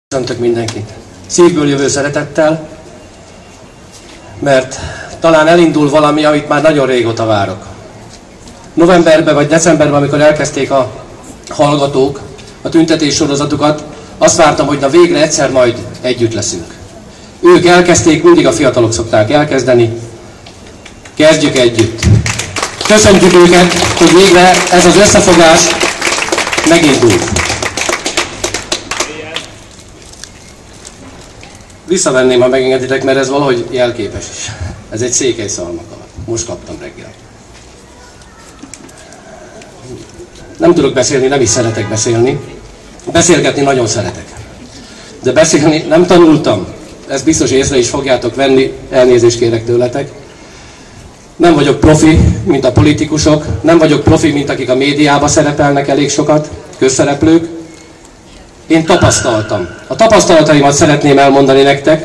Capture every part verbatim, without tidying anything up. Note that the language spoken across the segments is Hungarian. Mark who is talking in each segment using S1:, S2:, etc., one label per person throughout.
S1: Köszöntök mindenkit. Szívből jövő szeretettel, mert talán elindul valami, amit már nagyon régóta várok. Novemberben vagy decemberben, amikor elkezdték a hallgatók a tüntetés sorozatukat, azt vártam, hogy na végre egyszer majd együtt leszünk. Ők elkezdték, mindig a fiatalok szokták elkezdeni. Kezdjük együtt. Köszöntjük őket, hogy végre ez az összefogás megindult. Visszavenném, ha megengeditek, mert ez valahogy jelképes is. Ez egy székely szalmakalat. Most kaptam reggel. Nem tudok beszélni, nem is szeretek beszélni. Beszélgetni nagyon szeretek. De beszélni nem tanultam. Ezt biztos észre is fogjátok venni, elnézést kérek tőletek. Nem vagyok profi, mint a politikusok. Nem vagyok profi, mint akik a médiában szerepelnek elég sokat, közszereplők. Én tapasztaltam. A tapasztalataimat szeretném elmondani nektek,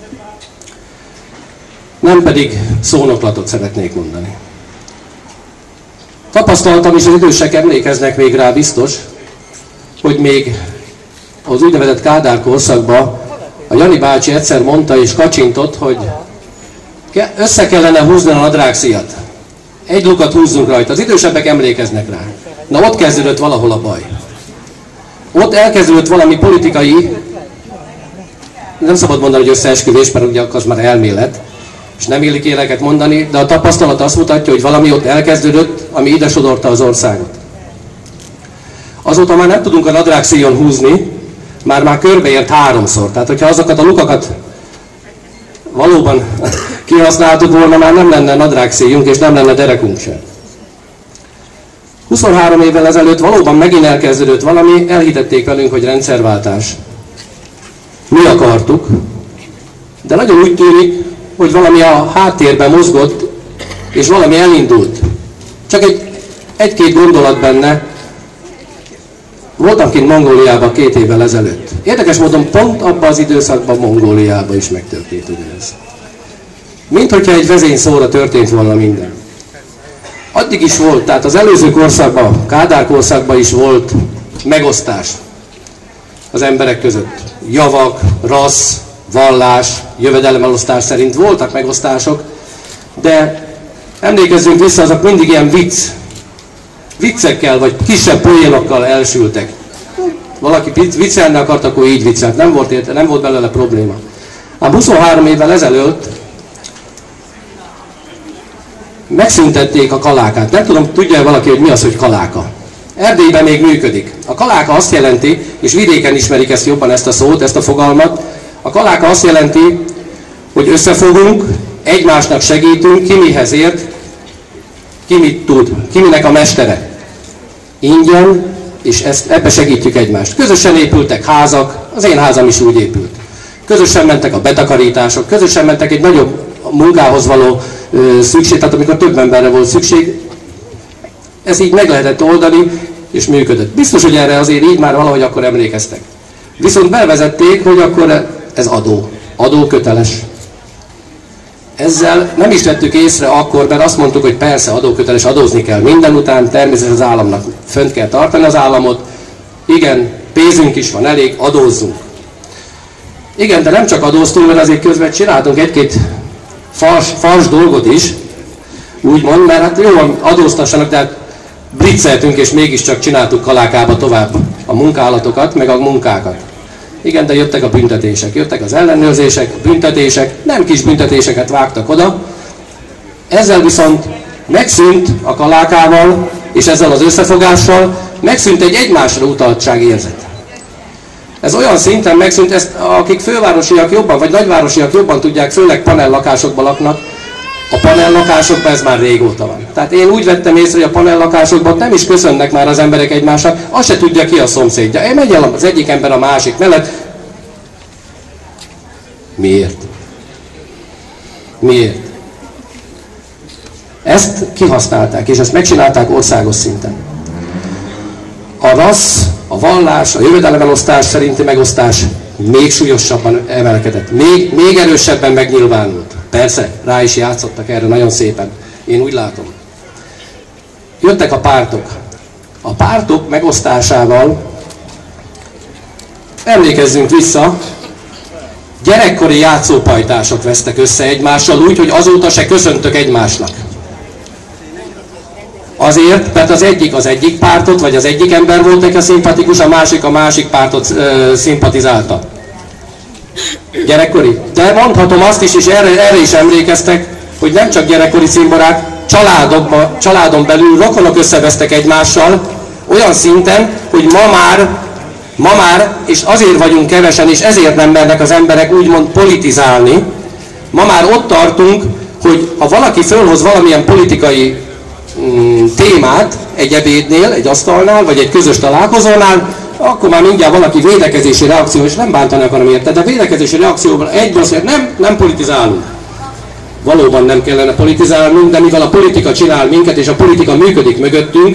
S1: nem pedig szónoklatot szeretnék mondani. Tapasztaltam, és az idősek emlékeznek még rá biztos, hogy még az úgynevezett Kádár korszakban a Jani bácsi egyszer mondta és kacsintott, hogy össze kellene húzni a nadrágszíjat. Egy lukat húzzunk rajta. Az idősebbek emlékeznek rá. Na ott kezdődött valahol a baj. Ott elkezdődött valami politikai, nem szabad mondani, hogy összeesküvés, mert ugye az már elmélet, és nem illik éleket mondani, de a tapasztalat azt mutatja, hogy valami ott elkezdődött, ami ide sodorta az országot. Azóta már nem tudunk a nadrágszíjon húzni, már már körbeért háromszor. Tehát, hogyha azokat a lukakat valóban kihasználtuk volna, már nem lenne nadrágszíjunk, és nem lenne derekunk sem. huszonhárom évvel ezelőtt valóban megint elkezdődött valami, elhitették velünk, hogy rendszerváltás. Mi akartuk, de nagyon úgy tűnik, hogy valami a háttérben mozgott, és valami elindult. Csak egy, egy-két gondolat benne. Voltam kint Mongóliában két évvel ezelőtt. Érdekes módon pont abban az időszakban Mongóliában is megtörtént ugyanez. Mint hogyha egy vezényszóra történt volna minden. Addig is volt, tehát az előző korszakban, Kádár korszakban is volt megosztás az emberek között. Javak, rassz, vallás, jövedelemelosztás szerint voltak megosztások, de emlékezzünk vissza, azok mindig ilyen vicc, viccekkel vagy kisebb poénokkal elsültek. Valaki viccelni akart, akkor így viccelt, nem volt, érte, nem volt belőle probléma. Ám huszonhárom évvel ezelőtt megszüntették a kalákát. Nem tudom, tudja valaki, hogy mi az, hogy kaláka. Erdélyben még működik. A kaláka azt jelenti, és vidéken ismerik ezt jobban, ezt a szót, ezt a fogalmat, a kaláka azt jelenti, hogy összefogunk, egymásnak segítünk, ki mihez ért, ki mit tud, ki minek a mestere. Ingyen, és ezt, ebbe segítjük egymást. Közösen épültek házak, az én házam is úgy épült. Közösen mentek a betakarítások, közösen mentek egy nagyobb munkához való ö, szükség, tehát amikor több emberre volt szükség, ez így meg lehetett oldani, és működött. Biztos, hogy erre azért így már valahogy akkor emlékeztek. Viszont bevezették, hogy akkor ez adó, adóköteles. Ezzel nem is vettük észre akkor, mert azt mondtuk, hogy persze adóköteles, adózni kell minden után, természetesen az államnak fönt kell tartani az államot. Igen, pénzünk is van elég, adózzunk. Igen, de nem csak adóztunk, mert azért közben csináltunk egy-két fals, fals dolgot is, úgymond, mert hát jó, adóztassanak, de hát blitzeltünk, és mégiscsak csináltuk kalákába tovább a munkálatokat, meg a munkákat. Igen, de jöttek a büntetések, jöttek az ellenőrzések, büntetések, nem kis büntetéseket vágtak oda. Ezzel viszont megszűnt a kalákával, és ezzel az összefogással megszűnt egy egymásra utaltság érzet. Ez olyan szinten megszűnt, ezt akik fővárosiak jobban, vagy nagyvárosiak jobban tudják, főleg panellakásokban laknak, a panellakásokban ez már régóta van. Tehát én úgy vettem észre, hogy a panellakásokban nem is köszönnek már az emberek egymásnak, azt se tudja ki a szomszédja. Én megy el az egyik ember a másik mellett. Miért? Miért? Ezt kihasználták, és ezt megcsinálták országos szinten. A rassz, a vallás, a jövedelemelosztás szerinti megosztás még súlyosabban emelkedett, még, még erősebben megnyilvánult. Persze, rá is játszottak erre nagyon szépen. Én úgy látom. Jöttek a pártok. A pártok megosztásával Emlékezzünk vissza, gyerekkori játszópajtások vesztek össze egymással úgy, hogy azóta se köszöntök egymásnak. Azért, mert az egyik az egyik pártot, vagy az egyik ember volt neki a szimpatikus, a másik a másik pártot ö, szimpatizálta. Gyerekkori. De mondhatom azt is, és erre, erre is emlékeztek, hogy nem csak gyerekkori cimborák, családokba, családon belül rokonok összevesztek egymással, olyan szinten, hogy ma már, ma már, és azért vagyunk kevesen, és ezért nem mernek az emberek úgymond politizálni, ma már ott tartunk, hogy ha valaki fölhoz valamilyen politikai mm, témát egy ebédnél, egy asztalnál, vagy egy közös találkozónál, akkor már mindjárt valaki védekezési reakció, és nem bántani akarom érte, de védekezési reakcióban egyből azt mondja, nem, nem politizálunk. Valóban nem kellene politizálnunk, de mivel a politika csinál minket, és a politika működik mögöttünk,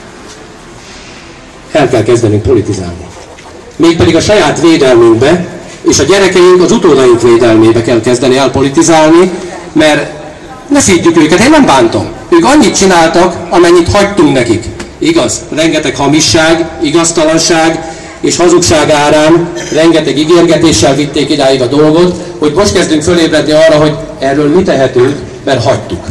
S1: el kell kezdenünk politizálni. Mégpedig a saját védelmünkbe, és a gyerekeink, az utódaink védelmébe kell kezdeni el politizálni, mert ne szídjuk őket, én nem bántom. Ők annyit csináltak, amennyit hagytunk nekik. Igaz? Rengeteg hamisság, igaztalanság és hazugság árán, rengeteg ígérgetéssel vitték idáig a dolgot, hogy most kezdünk fölébredni arra, hogy erről mi tehetünk, mert hagytuk.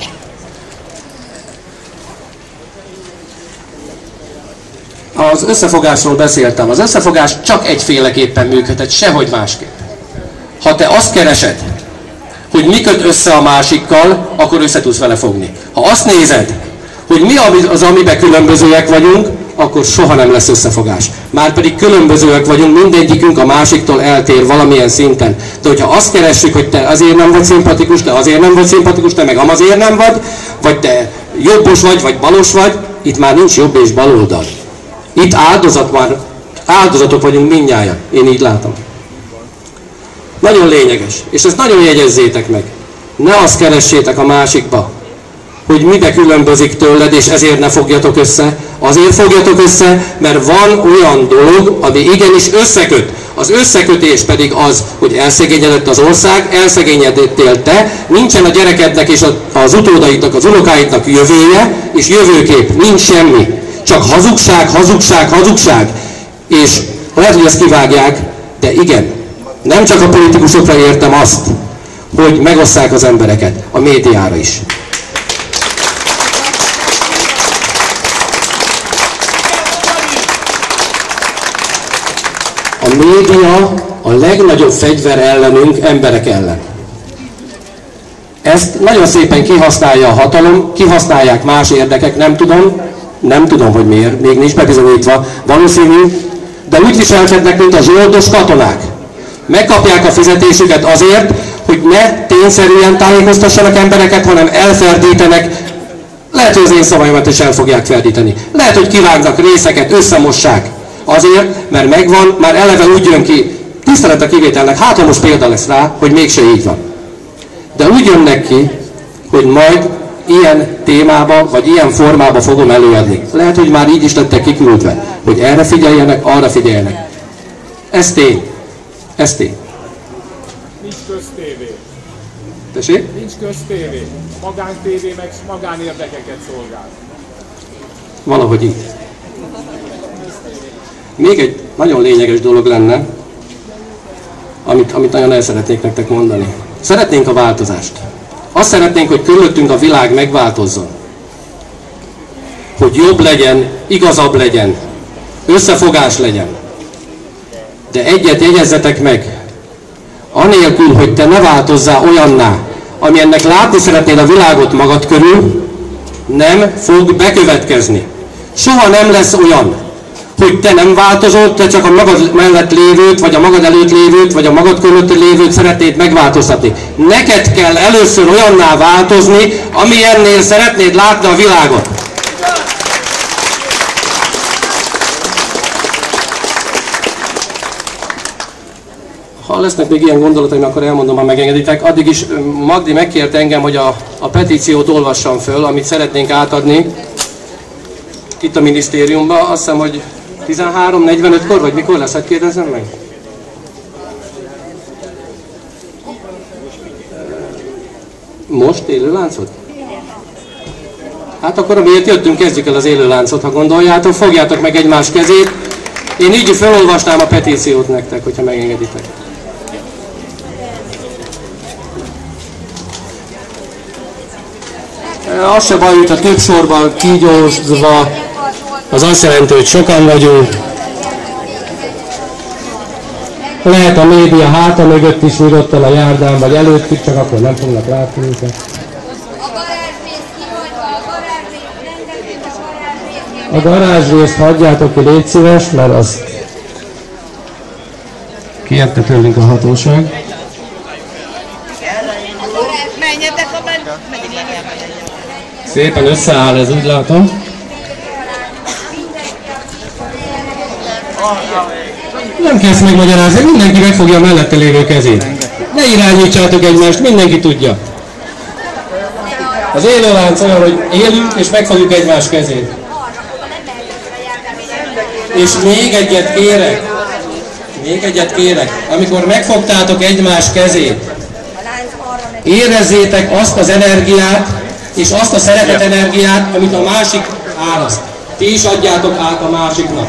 S1: Az összefogásról beszéltem. Az összefogás csak egyféleképpen működhet, sehogy másképp. Ha te azt keresed, hogy mi köt össze a másikkal, akkor össze tudsz vele fogni. Ha azt nézed, hogy mi az, amiben különbözőek vagyunk, akkor soha nem lesz összefogás. Márpedig különbözőek vagyunk, mindegyikünk a másiktól eltér valamilyen szinten. De hogyha azt keressük, hogy te azért nem vagy szimpatikus, te azért nem vagy szimpatikus, te meg amazért nem vagy, vagy te jobbos vagy, vagy balos vagy, itt már nincs jobb és baloldal. Itt áldozat már, áldozatok vagyunk mindnyájan. Én így látom. Nagyon lényeges. És ezt nagyon jegyezzétek meg. Ne azt keressétek a másikba, hogy mibe különbözik tőled, és ezért ne fogjatok össze. Azért fogjatok össze, mert van olyan dolog, ami igenis összeköt. Az összekötés pedig az, hogy elszegényedett az ország, elszegényedettél te, nincsen a gyerekednek és az utódaidnak, az unokáidnak jövője, és jövőkép, nincs semmi. Csak hazugság, hazugság, hazugság. És lehet, hogy ezt kivágják, de igen, nem csak a politikusokra értem azt, hogy megosszák az embereket, a médiára is. A média a legnagyobb fegyver ellenünk, emberek ellen. Ezt nagyon szépen kihasználja a hatalom, kihasználják más érdekek, nem tudom, nem tudom, hogy miért, még nincs bebizonyítva, valószínű, de úgy viselkednek, mint a zsoldos katonák. Megkapják a fizetésüket azért, hogy ne tényszerűen tájékoztassanak embereket, hanem elferdítenek. Lehet, hogy az én szavaimat is el fogják ferdíteni. Lehet, hogy kivágnak részeket, összemossák. Azért, mert megvan, már eleve úgy jön ki, tisztelet a kivételnek, hát most példa lesz rá, hogy mégse így van. De úgy jönnek ki, hogy majd ilyen témába, vagy ilyen formába fogom előadni. Lehet, hogy már így is lettek kiküldve, hogy erre figyeljenek, arra figyeljenek. Ez tény. Ez tény.
S2: Nincs köztévé.
S1: Tessék?
S2: Nincs köztévé. Magántévé meg magánérdekeket szolgál.
S1: Valahogy így. Még egy nagyon lényeges dolog lenne, amit, amit nagyon el szeretnék nektek mondani. Szeretnénk a változást. Azt szeretnénk, hogy körülöttünk a világ megváltozzon. Hogy jobb legyen, igazabb legyen, összefogás legyen. De egyet jegyezzetek meg, anélkül, hogy te ne változzál olyanná, ami ennek látni szeretnéd a világot magad körül, nem fog bekövetkezni. Soha nem lesz olyan, hogy te nem változol, te csak a magad mellett lévőt, vagy a magad előtt lévőt, vagy a magad körülött lévőt szeretnéd megváltoztatni. Neked kell először olyanná változni, amilyennél szeretnéd látni a világot. Ha lesznek még ilyen gondolataim, akkor elmondom, ha megengeditek. Addig is Magdi megkért engem, hogy a, a petíciót olvassam föl, amit szeretnénk átadni itt a minisztériumban. Azt hiszem, hogy tizenhárom negyvenötkor, vagy mikor lesz, hát kérdezem meg? Most élőláncot? Hát akkor miért jöttünk, kezdjük el az élőláncot, ha gondoljátok, fogjátok meg egymás kezét, Én így felolvasnám a petíciót nektek, hogyha megengeditek. Az se baj, hogyha több sorban kígyózva, az azt jelenti, hogy sokan vagyunk. Lehet a média háta mögött is nyugodtan a járdán, vagy előttük, csak akkor nem fognak látni őket. A garázsrészt hagyjátok ki, légy szíves, mert az kérte tőlünk a hatóság. Szépen összeáll ez, úgy látom. Nem kezd megmagyarázni, mindenki megfogja a mellette lévő kezét. Ne irányítsátok egymást, mindenki tudja. Az élőlánc olyan, hogy élünk és megfogjuk egymás kezét. És még egyet kérek, még egyet kérek, amikor megfogtátok egymás kezét, érezzétek azt az energiát, és azt a szeretet energiát, amit a másik áraszt. Ti is adjátok át a másiknak.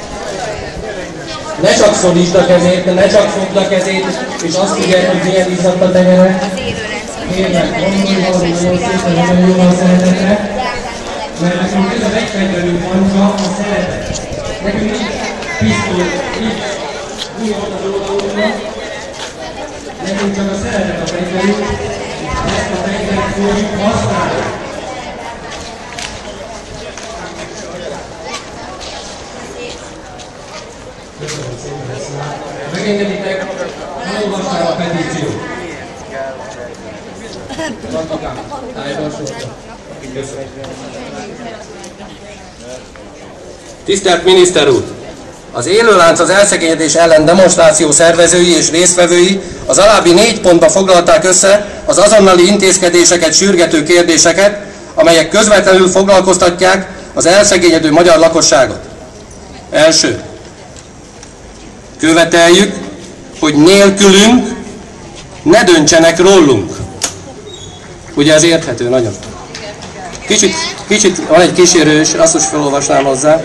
S1: Ne csak szorítsd a kezét, ne csak fogd a kezét, és azt figyelj, hogy milyen izzadt a tengere. Kérlek, gondolj valami nagyon szépen, nagyon jól a szeretetre, mert nekünk ez a megfegyelő pancsa a szeretet. Nekünk így pisztoly, így úgy volt az oldalóra, nekünk csak a szeretet a fegyverünk, ezt a fegyvert fogjuk használni. Köszönöm szépen ezt már. Megengeditek, elolvasnám a petíciót. Tartakám, tájékoztatom. Köszönöm. Tisztelt miniszter úr! Az élőlánc az elszegényedés ellen demonstráció szervezői és résztvevői az alábbi négy pontba foglalták össze az azonnali intézkedéseket sürgető kérdéseket, amelyek közvetlenül foglalkoztatják az elszegényedő magyar lakosságot. Első. Követeljük, hogy nélkülünk ne döntsenek rólunk. Ugye ez érthető nagyon. Kicsit, kicsit van egy kísérő is, azt is felolvasnám hozzá.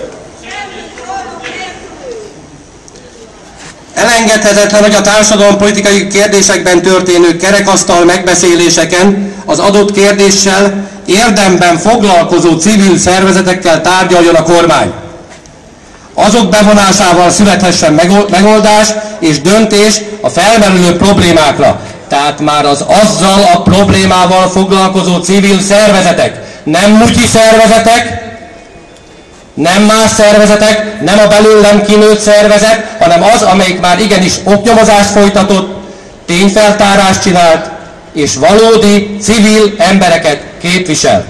S1: Elengedhetetlen, hogy a társadalompolitikai kérdésekben történő kerekasztal megbeszéléseken az adott kérdéssel érdemben foglalkozó civil szervezetekkel tárgyaljon a kormány. Azok bevonásával születhessen megoldás és döntés a felmerülő problémákra. Tehát már az azzal a problémával foglalkozó civil szervezetek, nem mutyi szervezetek, nem más szervezetek, nem a belőlem kinőtt szervezet, hanem az, amelyik már igenis oknyomozást folytatott, tényfeltárást csinált, és valódi civil embereket képvisel.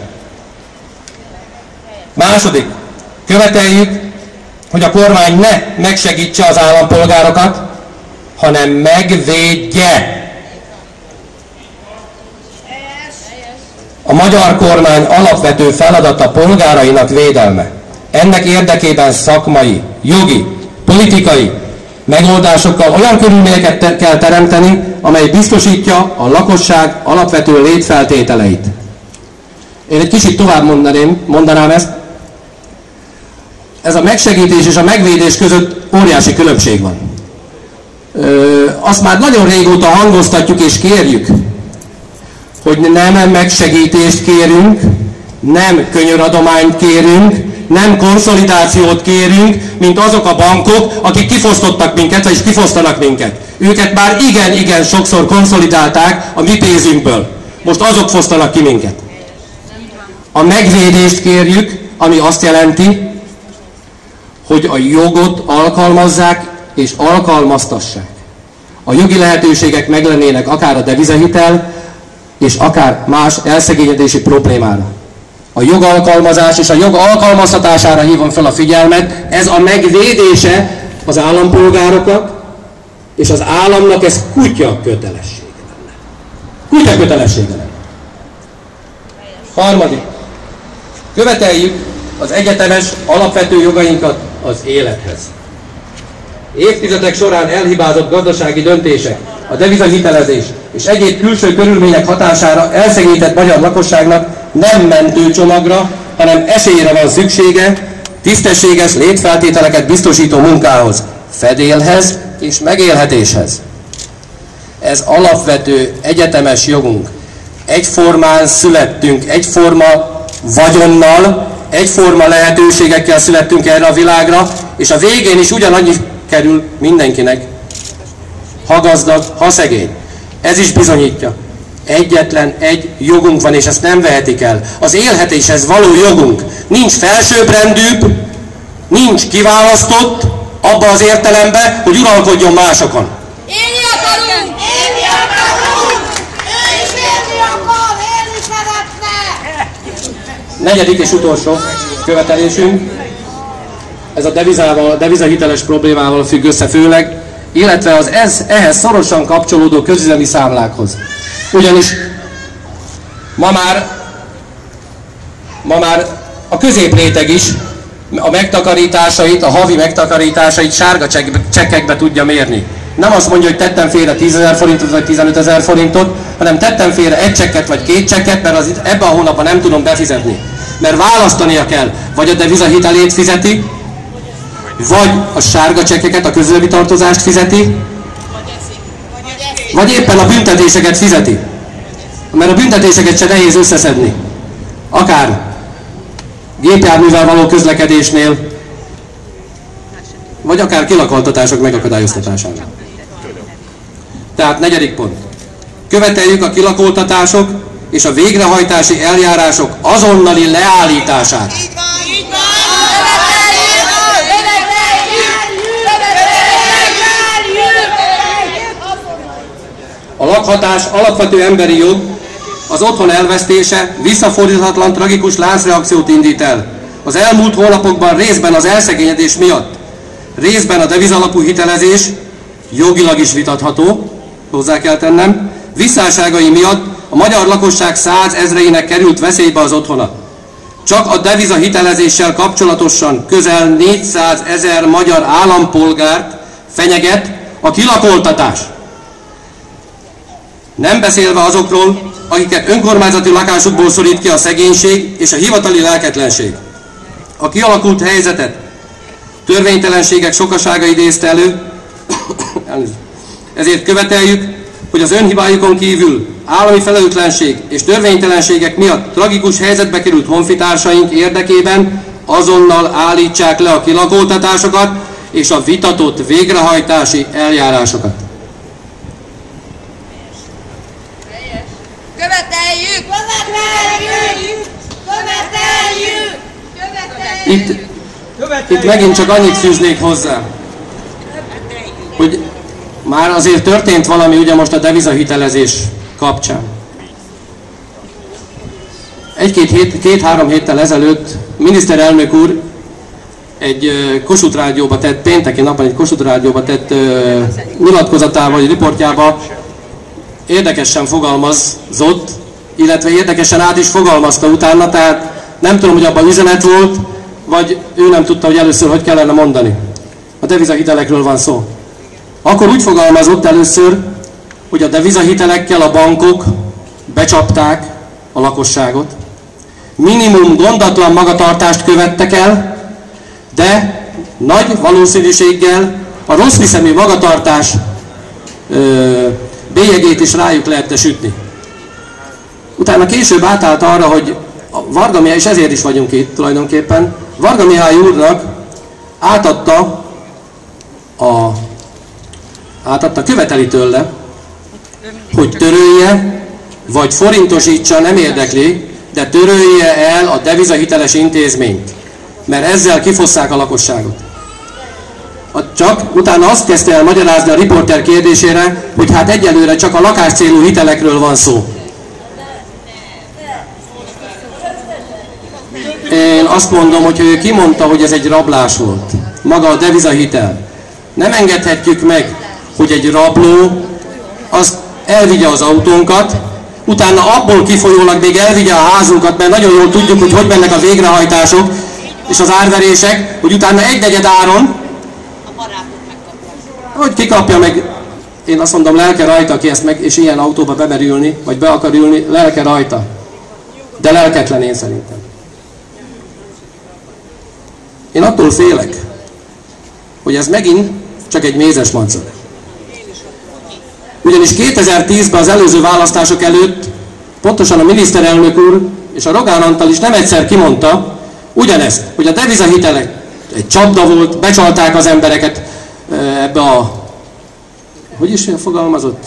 S1: Második, követeljük, hogy a kormány ne megsegítse az állampolgárokat, hanem megvédje. A magyar kormány alapvető feladata polgárainak védelme. Ennek érdekében szakmai, jogi, politikai megoldásokkal olyan körülményeket te kell teremteni, amely biztosítja a lakosság alapvető létfeltételeit. Én egy kicsit tovább mondanám, mondanám ezt. Ez a megsegítés és a megvédés között óriási különbség van. Ö, azt már nagyon régóta hangoztatjuk és kérjük, hogy nem megsegítést kérünk, nem könyöradományt kérünk, nem konszolidációt kérünk, mint azok a bankok, akik kifosztottak minket, és kifosztanak minket. Őket már igen-igen sokszor konszolidálták a mi pénzünkből. Most azok fosztanak ki minket. A megvédést kérjük, ami azt jelenti, hogy a jogot alkalmazzák és alkalmaztassák. A jogi lehetőségek meglennének akár a devizahitel, és akár más elszegényedési problémára. A jogalkalmazás és a jog alkalmaztatására hívom fel a figyelmet, ez a megvédése az állampolgárokat, és az államnak ez kutya kötelessége lenne. Kutya kötelessége lenne. Harmadik. Követeljük az egyetemes alapvető jogainkat az élethez. Évtizedek során elhibázott gazdasági döntések, a devizahitelezés és egyéb külső körülmények hatására elszegényedett magyar lakosságnak nem mentőcsomagra, hanem esélyre van szüksége, tisztességes létfeltételeket biztosító munkához, fedélhez és megélhetéshez. Ez alapvető, egyetemes jogunk. Egyformán születtünk, egyforma vagyonnal, egyforma lehetőségekkel születtünk erre a világra, és a végén is ugyanannyi kerül mindenkinek, ha gazdag, ha szegény. Ez is bizonyítja. Egyetlen egy jogunk van, és ezt nem vehetik el. Az élhetéshez való jogunk. Nincs felsőbbrendűbb, nincs kiválasztott, abba az értelemben, hogy uralkodjon másokon.
S3: Élni akarunk! Élni akarunk! Ő is élni akar! Élni szeretne!
S1: Negyedik és utolsó követelésünk, ez a devizával, devizahiteles problémával függ össze főleg, illetve az ez, ehhez szorosan kapcsolódó közüzemi számlákhoz. Ugyanis ma már, ma már a középréteg is a megtakarításait, a havi megtakarításait sárga csekkekbe tudja mérni. Nem azt mondja, hogy tettem félre tízezer forintot vagy tizenötezer forintot, hanem tettem félre egy csekket vagy két csekket, mert az ebben a hónapban nem tudom befizetni. Mert választania kell, vagy a devizahitelét fizeti, vagy a sárga csekkeket, a közülemi tartozást fizeti, vagy éppen a büntetéseket fizeti. Mert a büntetéseket se nehéz összeszedni. Akár gépjárművel való közlekedésnél, vagy akár kilakoltatások megakadályoztatásánál. Tehát negyedik pont. Követeljük a kilakoltatások és a végrehajtási eljárások azonnali leállítását. A lakhatás alapvető emberi jog, az otthon elvesztése visszafordíthatatlan tragikus láncreakciót indít el. Az elmúlt hónapokban részben az elszegényedés miatt, részben a devizalapú hitelezés, jogilag is vitatható, hozzá kell tennem, visszásságai miatt a magyar lakosság százezreinek került veszélybe az otthona. Csak a devizahitelezéssel kapcsolatosan közel négyszázezer magyar állampolgárt fenyeget a kilakoltatás. Nem beszélve azokról, akiket önkormányzati lakásukból szorít ki a szegénység és a hivatali lelketlenség. A kialakult helyzetet törvénytelenségek sokasága idézte elő, ezért követeljük, hogy az önhibájukon kívül állami felelőtlenség és törvénytelenségek miatt tragikus helyzetbe került honfitársaink érdekében azonnal állítsák le a kilakoltatásokat és a vitatott végrehajtási eljárásokat.
S3: Követeljük! Követeljük! Követeljük! Követeljük!
S1: Itt, itt megint csak annyit fűznék hozzá, hogy már azért történt valami ugye most a devizahitelezés kapcsán. Egy-két hét, két-három héttel ezelőtt miniszterelnök úr egy Kossuth Rádióba tett, pénteki napon egy Kossuth Rádióba tett uh, nyilatkozatával, vagy riportjába érdekesen fogalmazott, illetve érdekesen át is fogalmazta utána, tehát nem tudom, hogy abban üzenet volt, vagy ő nem tudta, hogy először hogy kellene mondani. A devizahitelekről van szó. Akkor úgy fogalmazott először, hogy a devizahitelekkel a bankok becsapták a lakosságot, minimum gondatlan magatartást követtek el, de nagy valószínűséggel a rossz hiszemű magatartás ö, bélyegét is rájuk lehetne sütni. Utána később átállt arra, hogy a Varga Mihály, és ezért is vagyunk itt tulajdonképpen, Varga Mihály úrnak átadta a, átadta, követeli tőle, hogy törölje, vagy forintosítsa, nem érdekli, de törölje el a devizahiteles intézményt, mert ezzel kifosszák a lakosságot. Csak utána azt kezdte el magyarázni a riporter kérdésére, hogy hát egyelőre csak a lakáscélú hitelekről van szó. Én azt mondom, hogy ő kimondta, hogy ez egy rablás volt. Maga a devizahitel. Nem engedhetjük meg, hogy egy rabló azt elvigye az autónkat, utána abból kifolyólag még elvigye a házunkat, mert nagyon jól tudjuk, hogy hogy mennek a végrehajtások és az árverések, hogy utána egy negyed áron, hogy kikapja meg, én azt mondom, lelke rajta, aki ezt meg, és ilyen autóba bemerülni, vagy be akar ülni, lelke rajta. De lelketlen én szerintem. Én attól félek, hogy ez megint csak egy mézes madzag. Ugyanis kétezer-tízben az előző választások előtt pontosan a miniszterelnök úr és a Rogán Antal is nem egyszer kimondta ugyanezt, hogy a devizahitelek egy csapda volt, becsalták az embereket ebbe a, hogy is fogalmazott?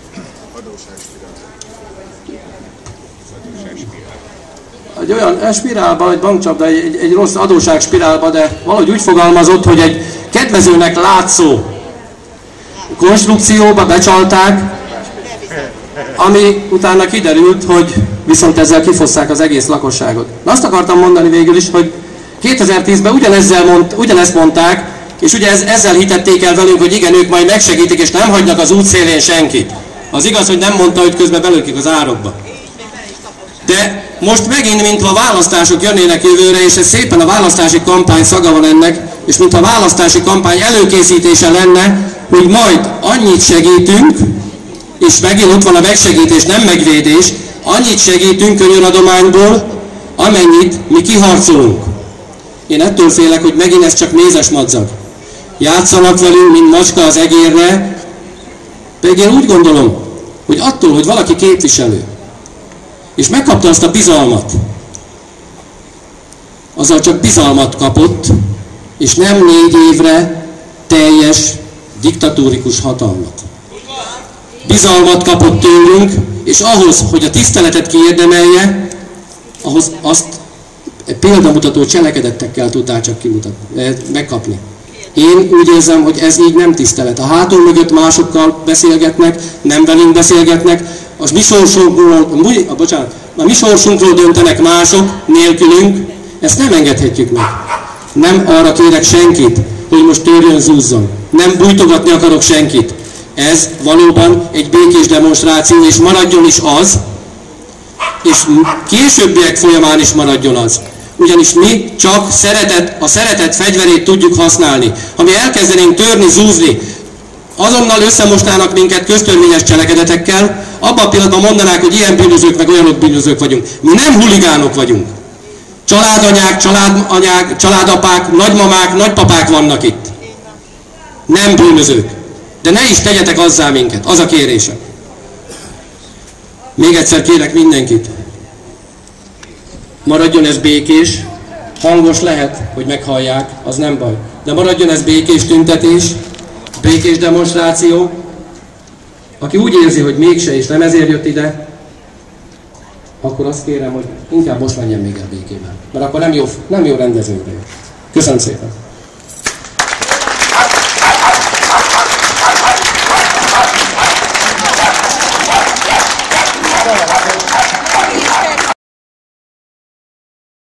S1: Egy olyan spirálba, egy bankcsapda, egy, egy rossz adósságspirálba, de valahogy úgy fogalmazott, hogy egy kedvezőnek látszó konstrukcióba becsalták, ami utána kiderült, hogy viszont ezzel kifosszák az egész lakosságot. Na azt akartam mondani végül is, hogy kétezer-tízben ugyanezzel mond, ugyanezt mondták, és ugye ez, ezzel hitették el velünk, hogy igen, ők majd megsegítik, és nem hagynak az útszélén senkit. Az igaz, hogy nem mondta, hogy közben belőkik az árokba. De most megint, mintha a választások jönnének jövőre, és ez szépen a választási kampány szaga van ennek, és mintha a választási kampány előkészítése lenne, hogy majd annyit segítünk, és megint ott van a megsegítés, nem megvédés, annyit segítünk könyöradományból, amennyit mi kiharcolunk. Én ettől félek, hogy megint ez csak mézes madzag. Játszanak velünk, mint macska az egérre, pedig én úgy gondolom, hogy attól, hogy valaki képviselő, és megkapta azt a bizalmat, azzal csak bizalmat kapott, és nem négy évre teljes diktatórikus hatalmat. Bizalmat kapott tőlünk, és ahhoz, hogy a tiszteletet kiérdemelje, ahhoz azt példamutató cselekedettekkel tudták csak kimutatni, megkapni. Én úgy érzem, hogy ez így nem tisztelet. A hátul mögött másokkal beszélgetnek, nem velünk beszélgetnek, az mi sorsunkról, a, bocsánat, a mi sorsunkról döntenek mások nélkülünk, ezt nem engedhetjük meg. Nem arra kérek senkit, hogy most törjön, zúzzon. Nem bújtogatni akarok senkit. Ez valóban egy békés demonstráció, és maradjon is az, és későbbiek folyamán is maradjon az. Ugyanis mi csak szeretet, a szeretet fegyverét tudjuk használni. Ha mi elkezdenénk törni, zúzni, azonnal összemosnának minket köztörvényes cselekedetekkel, abban a pillanatban mondanák, hogy ilyen bűnözők, meg olyanok bűnözők vagyunk. Mi nem huligánok vagyunk. Családanyák, családanyák, családapák, nagymamák, nagypapák vannak itt. Nem bűnözők. De ne is tegyetek azzá minket, az a kérésem. Még egyszer kérek mindenkit. Maradjon ez békés, hangos lehet, hogy meghallják, az nem baj. De maradjon ez békés tüntetés, békés demonstráció. Aki úgy érzi, hogy mégse és nem ezért jött ide, akkor azt kérem, hogy inkább most menjen még el békében. Mert akkor nem jó, nem jó rendezvényre jött. Köszönöm szépen!